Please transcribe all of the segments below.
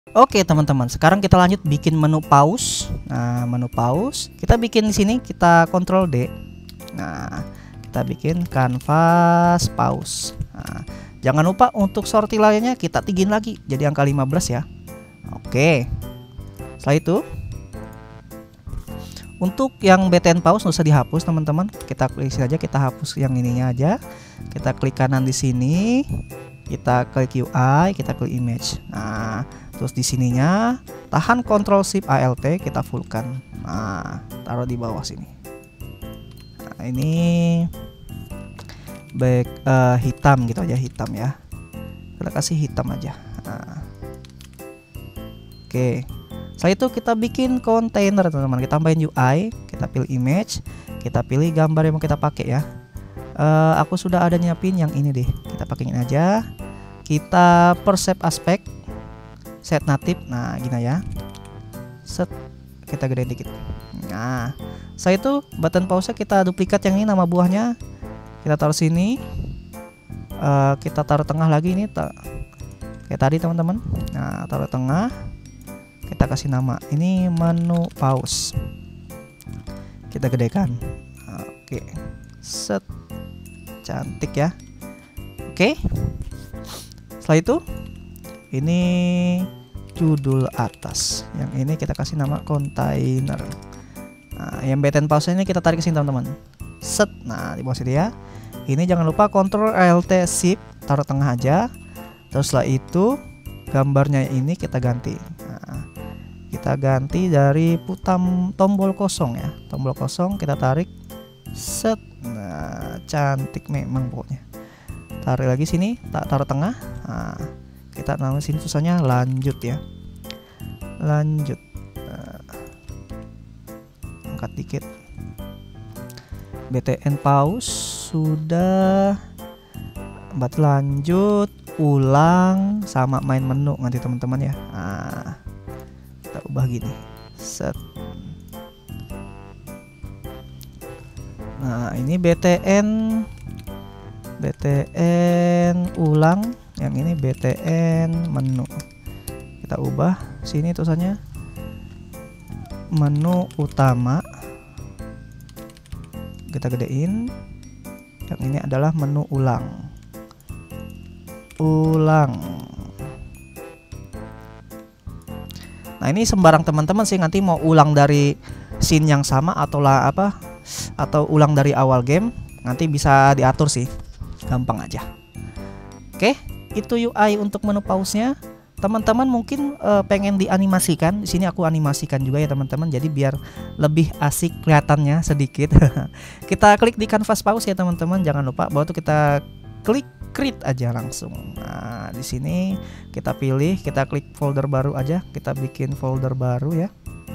Oke teman-teman, sekarang kita lanjut bikin menu pause. Nah, menu pause kita bikin di sini, kita Ctrl D. Nah, kita bikin canvas pause. Nah, jangan lupa untuk sortilanya kita tinggiin lagi jadi angka 15 ya. Oke. Setelah itu untuk yang BTN pause nggak usah dihapus teman-teman. Kita klik saja, kita hapus yang ininya aja. Kita klik kanan di sini. Kita klik UI, kita klik image. Nah, terus di sininya tahan Ctrl Shift Alt, kita fullkan. Nah, taruh di bawah sini. Nah, ini hitam gitu aja, hitam ya. Kita kasih hitam aja. Nah. Oke. Setelah itu kita bikin kontainer teman-teman. Kita tambahin UI, kita pilih image, kita pilih gambar yang mau kita pakai ya. Aku sudah ada nyiapin yang ini deh. Kita pakein aja. Kita persep aspek, set native. Nah, gini ya. Set, kita gedein dikit. Nah, setelah itu button pause kita duplikat yang ini nama buahnya. Kita taruh sini. Kita taruh tengah lagi ini kayak tadi teman-teman. Nah, taruh tengah. Kita kasih nama. Ini menu pause. Kita gedekan. Oke. Set. Cantik ya. Oke. Setelah itu ini judul atas. Yang ini kita kasih nama kontainer. Nah, yang BTN pause ini kita tarik ke sini teman-teman. Set. Nah, di bawah sini ya. Ini jangan lupa Ctrl Alt Shift taruh tengah aja. Terus setelah itu gambarnya ini kita ganti. Nah, kita ganti dari tombol kosong ya. Tombol kosong kita tarik. Set. Nah, cantik memang pokoknya. Tarik lagi sini, taruh tengah. Nah, kita nama sini tulisannya lanjut ya. Lanjut. Nah, angkat dikit. BTN pause sudah. Berarti lanjut, ulang sama main menu nanti teman-teman ya. Nah, kita ubah gini. Set. Nah, ini BTN ulang, yang ini BTN menu. Kita ubah sini tulisannya menu utama. Kita gedein. Yang ini adalah menu ulang. Nah, ini sembarang teman-teman sih, nanti mau ulang dari scene yang sama atau ulang dari awal game, nanti bisa diatur sih. Gampang aja. Oke, itu UI untuk menu pause-nya. Teman-teman mungkin pengen dianimasikan. Di sini aku animasikan juga ya teman-teman. Jadi biar lebih asik kelihatannya sedikit. Kita klik di canvas pause ya teman-teman. Jangan lupa bahwa itu kita klik create aja langsung. Nah, di sini kita pilih, kita klik folder baru aja. Kita bikin folder baru ya.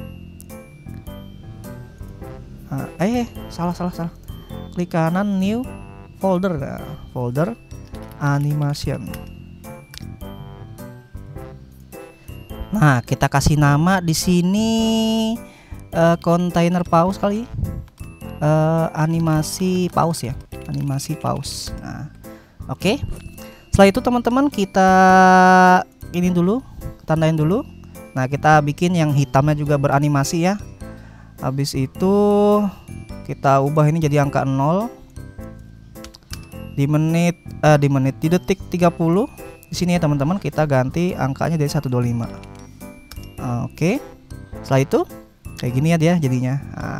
Salah. Klik kanan new folder. Nah, folder animation. Nah, kita kasih nama di sini container pause kali. Animasi pause ya. Animasi pause. Nah, oke. Setelah itu teman-teman kita ini dulu, tandain dulu. Nah, kita bikin yang hitamnya juga beranimasi ya. Habis itu kita ubah ini jadi angka 0. Di detik 30 di sini ya teman-teman, kita ganti angkanya dari 125. Oke. Setelah itu kayak gini ya dia jadinya.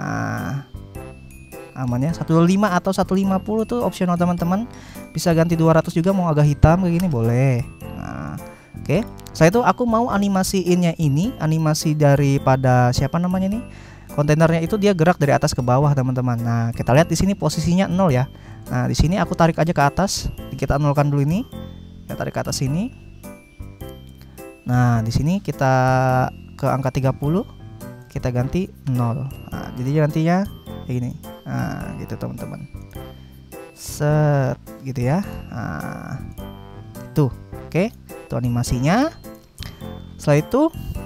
Amannya 125 atau 150 tuh opsional teman-teman. Bisa ganti 200 juga, mau agak hitam kayak gini boleh. Nah, oke. Setelah itu aku mau animasiinnya ini, animasi daripada siapa namanya nih? Kontainernya itu dia gerak dari atas ke bawah teman-teman. Nah, kita lihat di sini posisinya 0 ya. Nah, di sini aku tarik aja ke atas. Kita nolkan dulu ini. Kita tarik ke atas sini. Nah, di sini kita ke angka 30. Kita ganti 0. Nah, jadi gantinya kayak gini. Nah, gitu teman-teman. Set gitu ya. Nah, tuh. Oke, itu animasinya. Setelah itu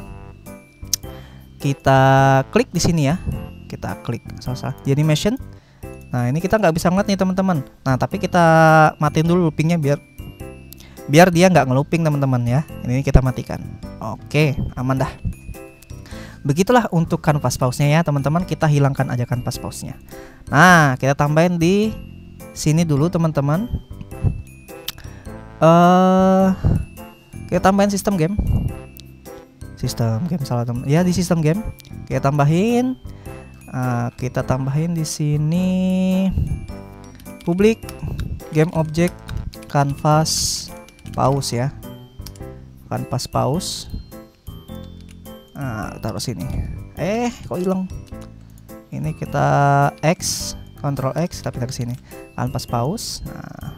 kita klik di sini ya. Kita klik salah. Di animation. Nah, ini kita nggak bisa ngeliat nih teman-teman. Nah, tapi kita matiin dulu loopingnya biar biar dia nggak ngelooping teman-teman ya. Ini kita matikan. Oke, aman dah. Begitulah untuk canvas pause-nya ya teman-teman. Kita hilangkan aja canvas pause-nya. Nah, kita tambahin di sini dulu teman-teman. Kita tambahin sistem game. Sistem game salah teman. Ya di sistem game. Kita tambahin di sini public game object canvas pause ya. Canvas pause. Nah, taruh sini. Kok hilang? Ini kita X, Ctrl X, kita pindah ke sini. Canvas pause. Nah,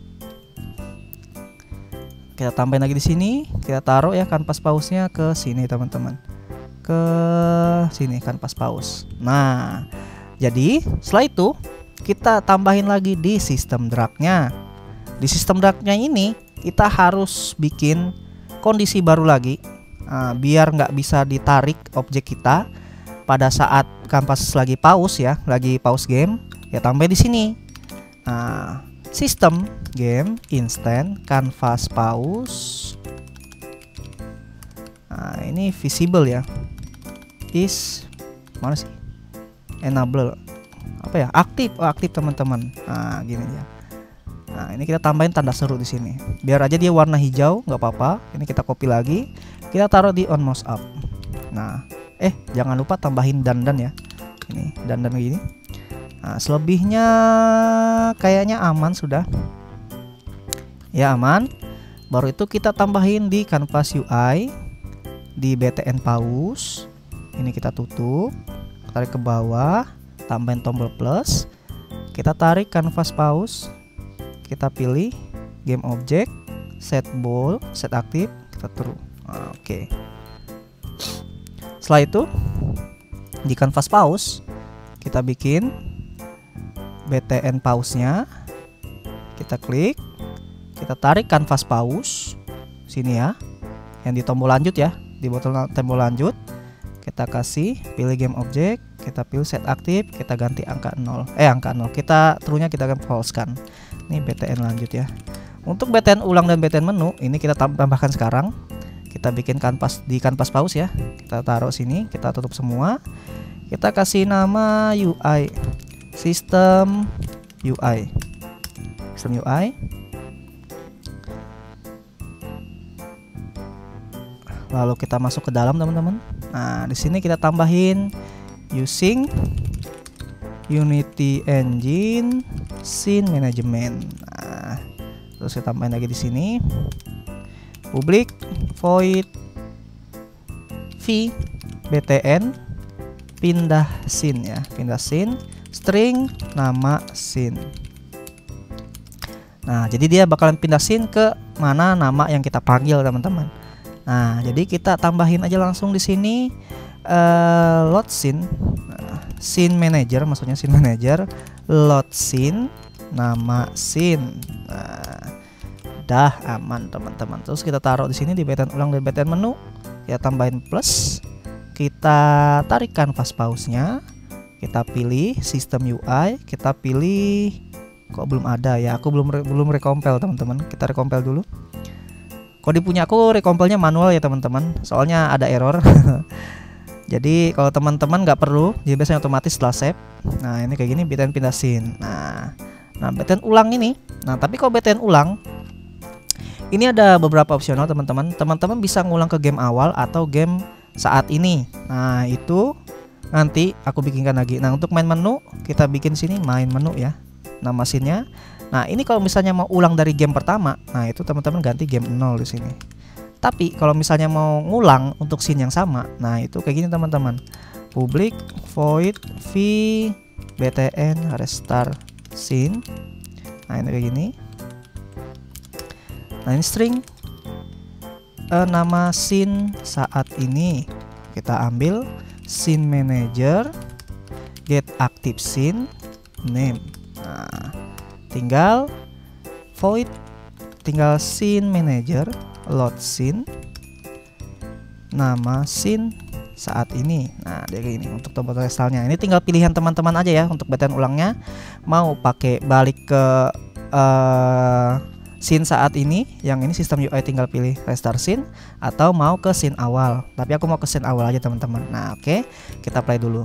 kita tambahin lagi di sini. Kita taruh ya canvas pause-nya ke sini teman-teman. Ke sini canvas pause. Nah, jadi setelah itu kita tambahin lagi di sistem drag-nya. Di sistem drag-nya ini kita harus bikin kondisi baru lagi. Biar nggak bisa ditarik objek kita pada saat canvas lagi pause ya, lagi pause game, ya tambah di sini. Sistem game instant canvas pause. Nah, ini visible ya. Is mana sih? Enable apa ya? Aktif, aktif teman-teman. Nah, gini ya. Nah, ini kita tambahin tanda seru di sini. Biar aja dia warna hijau, nggak apa-apa. Ini kita copy lagi. Kita taruh di on mouse up. Nah, jangan lupa tambahin dandan ya. Ini dandan gini. Nah, selebihnya kayaknya aman sudah. Ya aman. Baru itu kita tambahin di canvas UI di BTN pause. Ini kita tutup, tarik ke bawah, tambahin tombol plus. Kita tarik canvas pause. Kita pilih game object, set ball, set aktif, kita true. Oke. Setelah itu di canvas pause kita bikin BTN pause-nya. Kita klik, kita tarik canvas pause sini ya. Yang di tombol lanjut ya, di tombol lanjut. Kita kasih pilih game object, kita pilih set aktif, kita ganti angka 0. Angka 0. Kita true-nya kita akan false kan. Ini BTN lanjut ya. Untuk BTN ulang dan BTN menu ini kita tambahkan sekarang. Kita bikin canvas di canvas pause ya. Kita taruh sini, kita tutup semua. Kita kasih nama UI. Sistem UI. Sistem UI. Lalu kita masuk ke dalam teman-teman. Nah, di sini kita tambahin using Unity Engine Scene Management. Nah, terus kita tambahin lagi di sini. Public void v btn pindah scene ya, pindah scene string nama scene. Nah, jadi dia bakalan pindah scene ke mana nama yang kita panggil teman-teman. Nah, jadi kita tambahin aja langsung di sini load scene, scene manager, maksudnya scene manager, load scene nama scene. Nah, dah aman teman-teman. Terus kita taruh di sini di BTN ulang dan BTN menu. Ya tambahin plus. Kita tarik canvas pause-nya. Kita pilih sistem UI. Kita pilih kok belum ada ya. Aku belum recompile teman-teman. Kita recompile dulu. Kok di punya aku recompile-nya manual ya teman-teman. Soalnya ada error. Jadi kalau teman-teman nggak perlu, jadi biasanya otomatis setelah save. Nah ini kayak gini BTN pindah scene. Nah BTN ulang ini. Nah tapi kalau BTN ulang ini ada beberapa opsional teman-teman. Teman-teman bisa ngulang ke game awal atau game saat ini. Nah itu nanti aku bikinkan lagi. Nah untuk main menu kita bikin sini main menu ya, nama scene-nya. Nah ini kalau misalnya mau ulang dari game pertama, nah itu teman-teman ganti game 0 di sini. Tapi kalau misalnya mau ngulang untuk scene yang sama, nah itu kayak gini teman-teman. Public void v btn restart scene. Nah ini kayak gini. Nah ini string nama scene saat ini. Kita ambil scene manager get active scene name. Nah, tinggal void, tinggal scene manager load scene nama scene saat ini. Nah dia kayak gini untuk tombol restartnya. Ini tinggal pilihan teman-teman aja ya untuk BTN ulangnya. Mau pakai balik ke scene saat ini, yang ini sistem UI tinggal pilih restart scene atau mau ke scene awal. Tapi aku mau ke scene awal aja teman-teman. Nah, oke, kita play dulu.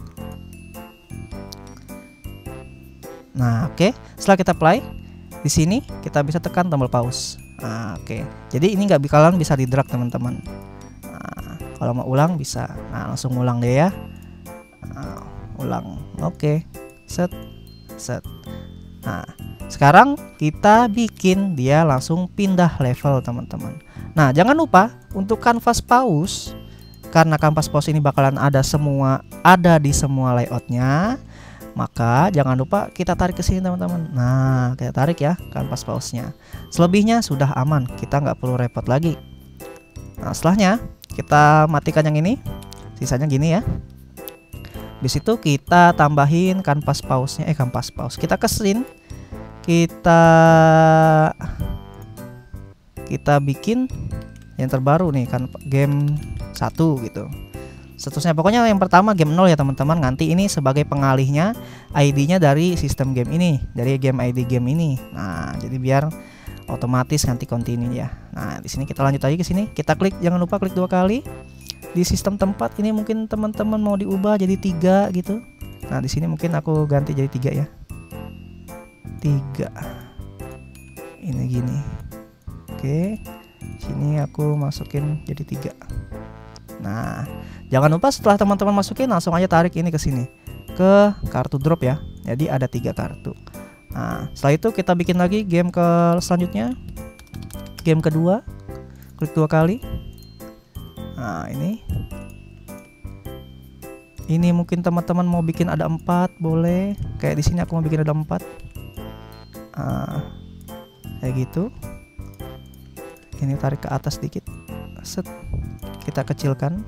Nah, oke, setelah kita play, di sini kita bisa tekan tombol pause. Nah, oke, jadi ini nggak kalian bisa di drag teman-teman. Nah, kalau mau ulang bisa. Nah, langsung ulang deh ya. Nah, ulang, oke, set. Nah, sekarang kita bikin dia langsung pindah level teman-teman. Nah, jangan lupa untuk kanvas pause, karena kanvas pause ini bakalan ada di semua layoutnya. Maka jangan lupa kita tarik ke sini teman-teman. Nah, kita tarik ya kanvas pause-nya. Selebihnya sudah aman, kita nggak perlu repot lagi. Nah, setelahnya kita matikan yang ini, sisanya gini ya. Di situ kita tambahin kanvas pause-nya, kanvas pause. Kita ke scene, kita bikin yang terbaru nih kan, game 1 gitu. Seterusnya pokoknya yang pertama game 0 ya teman-teman. Nanti ini sebagai pengalihnya ID-nya dari sistem game ini, dari game ID game ini. Nah, jadi biar otomatis nanti continue ya. Nah, di sini kita lanjut lagi ke sini. Kita klik, jangan lupa klik 2 kali. Di sistem tempat ini mungkin teman-teman mau diubah jadi 3 gitu. Nah, di sini mungkin aku ganti jadi 3 ya. 3. Ini gini. Oke. Sini aku masukin jadi 3. Nah, jangan lupa setelah teman-teman masukin langsung aja tarik ini ke sini, ke kartu drop ya. Jadi ada 3 kartu. Nah, setelah itu kita bikin lagi game ke selanjutnya. Game kedua. Klik 2 kali. Nah, ini mungkin teman-teman mau bikin ada 4 boleh. Kayak di sini aku mau bikin ada 4. Kayak gitu. Ini tarik ke atas dikit. Set. Kita kecilkan.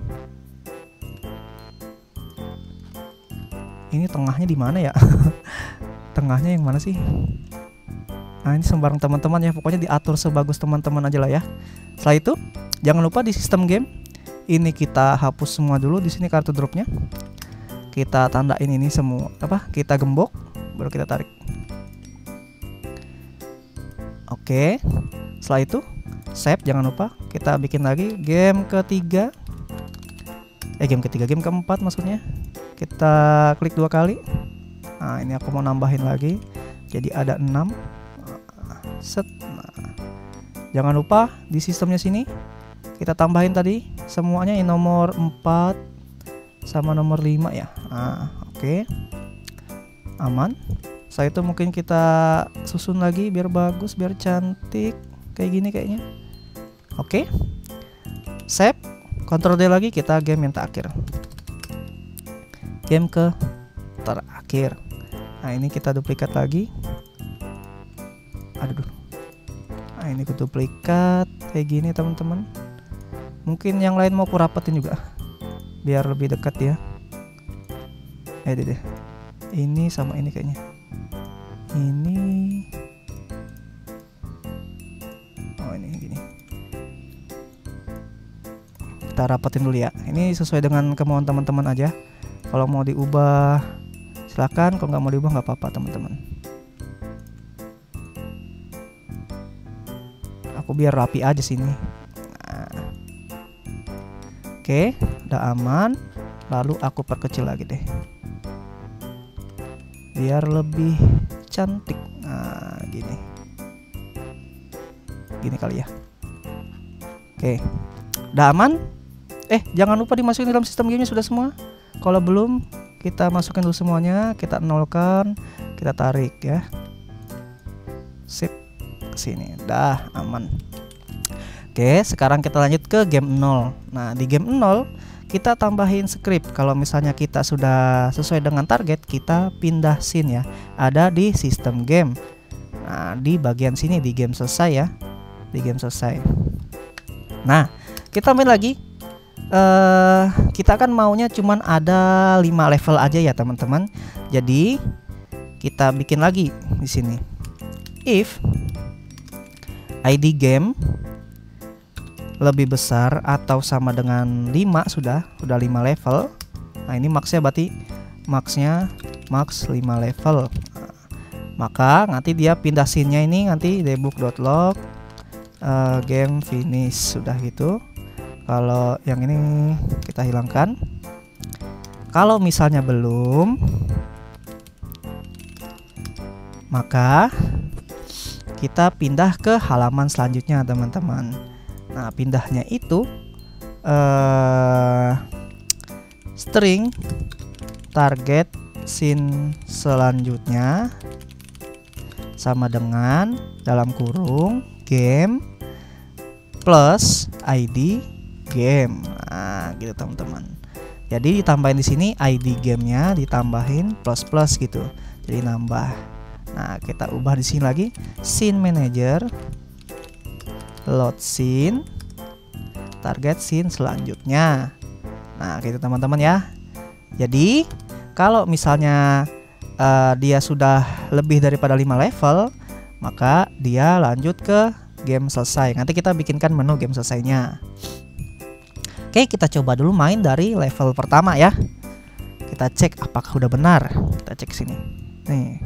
Ini tengahnya di mana ya? Tengahnya yang mana sih? Nah, ini sembarang teman-teman ya. Pokoknya diatur sebagus teman-teman aja lah ya. Setelah itu, jangan lupa di sistem game ini kita hapus semua dulu. Di sini kartu dropnya. Kita tandain ini semua. Kita gembok, baru kita tarik. Oke. Setelah itu save, jangan lupa kita bikin lagi game ketiga. Game keempat maksudnya. Kita klik 2 kali. Nah, ini aku mau nambahin lagi. Jadi ada 6. Set. Nah, jangan lupa di sistemnya sini kita tambahin tadi semuanya ini nomor 4 sama nomor 5 ya. Nah, oke. Aman. Setelah itu mungkin kita susun lagi biar bagus, biar cantik. Kayak gini kayaknya. Oke. Save. Ctrl D lagi, kita game yang terakhir. Game ke terakhir. Nah, ini kita duplikat lagi. Aduh. Nah, ini aku duplikat kayak gini teman-teman. Mungkin yang lain mau aku rapetin juga biar lebih dekat ya. Deh. Ini sama ini kayaknya. Ini. Oh, ini gini. Kita rapetin dulu ya. Ini sesuai dengan kemauan teman-teman aja. Kalau mau diubah silakan, kalau nggak mau diubah nggak apa-apa teman-teman. Aku biar rapi aja sini. Nah. Oke, udah aman. Lalu aku perkecil lagi deh, biar lebih cantik. Nah, gini kali ya. Oke, udah aman. Jangan lupa dimasukin dalam sistem gamenya sudah semua. Kalau belum, kita masukin dulu semuanya, kita nolkan, kita tarik ya. Sip, kesini, dah aman. Oke, sekarang kita lanjut ke game 0. Nah, di game 0 kita tambahin script. Kalau misalnya kita sudah sesuai dengan target, kita pindah scene ya. Ada di sistem game. Nah, di bagian sini di game selesai ya. Di game selesai. Nah, kita main lagi. Kita kan maunya cuman ada 5 level aja ya teman-teman. Jadi kita bikin lagi di sini. If ID game lebih besar atau sama dengan 5, sudah 5 level. Nah, ini maxnya berarti max 5 level. maka nanti dia pindah scene-nya ini nanti debug.log game finish, sudah gitu. Kalau yang ini kita hilangkan. Kalau misalnya belum, maka kita pindah ke halaman selanjutnya teman-teman. Nah, pindahnya itu string target scene selanjutnya sama dengan dalam kurung game plus ID game. Nah, gitu teman-teman. Jadi ditambahin di sini ID gamenya, ditambahin plus plus gitu. Jadi nambah. Nah, kita ubah di sini lagi scene manager load scene target scene selanjutnya. Nah, gitu teman-teman ya. Jadi kalau misalnya dia sudah lebih daripada 5 level, maka dia lanjut ke game selesai. Nanti kita bikinkan menu game selesainya. Oke, kita coba dulu main dari level pertama ya. Kita cek apakah udah benar. Kita cek sini. Nih.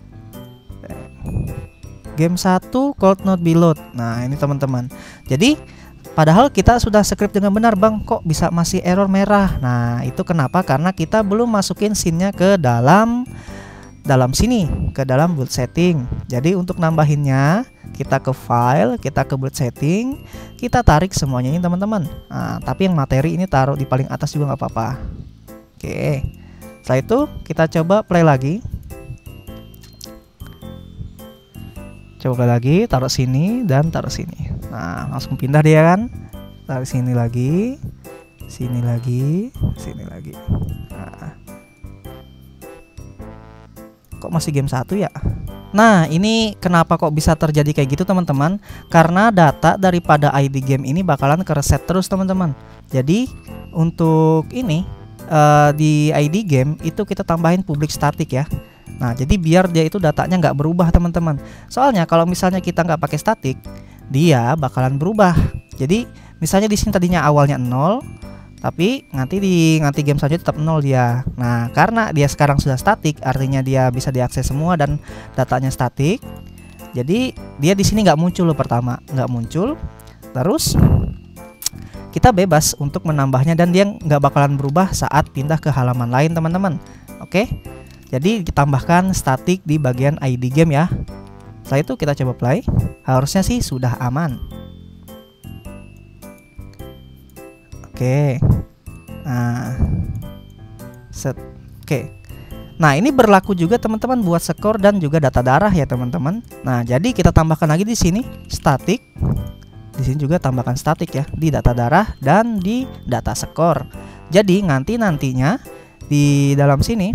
Game 1 could not be load. Nah, ini teman-teman. Jadi padahal kita sudah script dengan benar, Bang, kok bisa masih error merah. Nah, itu kenapa? Karena kita belum masukin scene-nya ke dalam sini, ke dalam build setting. Jadi untuk nambahinnya, kita ke file, kita ke build setting, kita tarik semuanya ini teman-teman. Nah, tapi yang materi ini taruh di paling atas juga nggak apa-apa. Oke, setelah itu kita coba play lagi. Coba play lagi, taruh sini dan taruh sini. Nah, langsung pindah dia kan. Taruh sini lagi, sini lagi, sini lagi. Nah, kok masih game 1 ya? Nah, ini kenapa kok bisa terjadi kayak gitu teman-teman? Karena data daripada ID game ini bakalan kereset terus teman-teman. Jadi untuk ini di ID game itu kita tambahin public static ya. Nah, jadi biar dia itu datanya nggak berubah teman-teman. Soalnya kalau misalnya kita nggak pakai static, dia bakalan berubah. Jadi misalnya di sini tadinya awalnya 0, tapi nanti game selanjutnya tetap 0 dia. Nah, karena dia sekarang sudah statik, artinya dia bisa diakses semua dan datanya statik. Jadi dia di sini nggak muncul loh, pertama nggak muncul. Terus kita bebas untuk menambahnya dan dia nggak bakalan berubah saat pindah ke halaman lain teman-teman. Oke, jadi ditambahkan statik di bagian ID game ya. Setelah itu kita coba play. Harusnya sih sudah aman. Oke. Nah, set. Oke. Nah, ini berlaku juga teman-teman buat skor dan juga data darah ya teman-teman. Nah, jadi kita tambahkan lagi di sini statik. Di sini juga tambahkan statik ya di data darah dan di data skor. Jadi nantinya di dalam sini,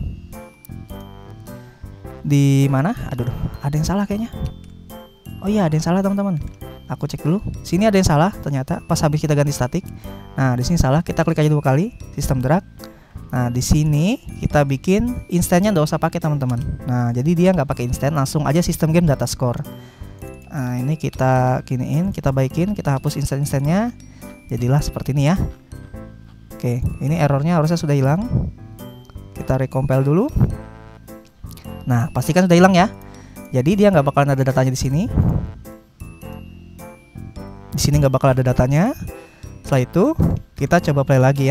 di mana? Aduh, ada yang salah kayaknya. Oh iya, ada yang salah teman-teman. Aku cek dulu. Sini ada yang salah ternyata pas habis kita ganti statik. Nah, di sini salah. Kita klik aja 2 kali sistem drag. Nah, di sini kita bikin instannya nggak usah pakai teman-teman. Nah, jadi dia nggak pakai instan, langsung aja sistem game data score. Nah, ini kita giniin, kita baikin, kita hapus instan-instannya. Jadilah seperti ini ya. Oke, ini errornya harusnya sudah hilang. Kita recompile dulu. Nah, pastikan sudah hilang ya. Jadi dia nggak bakalan ada datanya di sini. Di sini nggak bakal ada datanya. Setelah itu kita coba play lagi ya.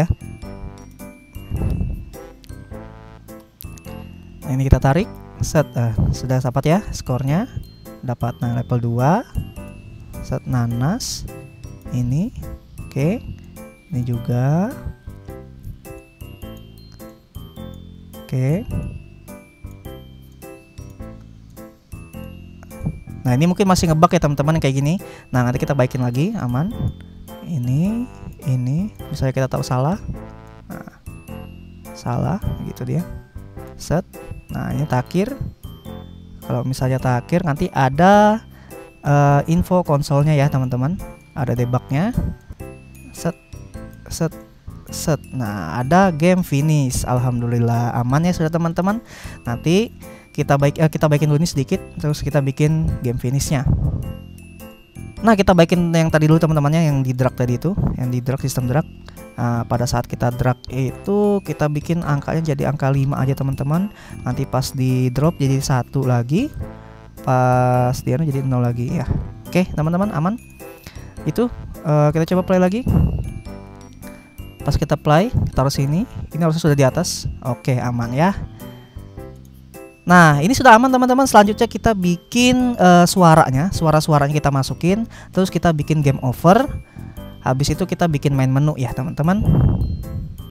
Nah, ini kita tarik, set, sudah dapat ya skornya. Dapat nah, level 2. Set nanas. Ini. Oke. Ini juga. Oke. Nah, ini mungkin masih ngebug ya teman-teman kayak gini. Nah, nanti kita baikin lagi, aman. Ini misalnya kita tahu salah. Nah, salah gitu dia. Set. Nah, ini takhir. Kalau misalnya takhir nanti ada info konsolnya ya teman-teman. Ada debugnya. Set. Set. Set. Nah, ada game finish. Alhamdulillah aman ya sudah teman-teman. Nanti kita baikin dulu ini sedikit, terus kita bikin game finishnya. Nah, kita baikin yang tadi dulu teman-temannya, yang di drag tadi itu, yang di drag sistem drag. Nah, pada saat kita drag itu kita bikin angkanya jadi angka 5 aja teman-teman. Nanti pas di drop jadi 1 lagi, pas di anu jadi 0 lagi ya. Oke teman-teman, aman. Itu kita coba play lagi. Pas kita play, taruh sini. Ini harusnya sudah di atas. Oke, aman ya. Nah, ini sudah aman teman-teman. Selanjutnya kita bikin suaranya. Suara-suaranya kita masukin. Terus kita bikin game over. Habis itu kita bikin main menu ya teman-teman.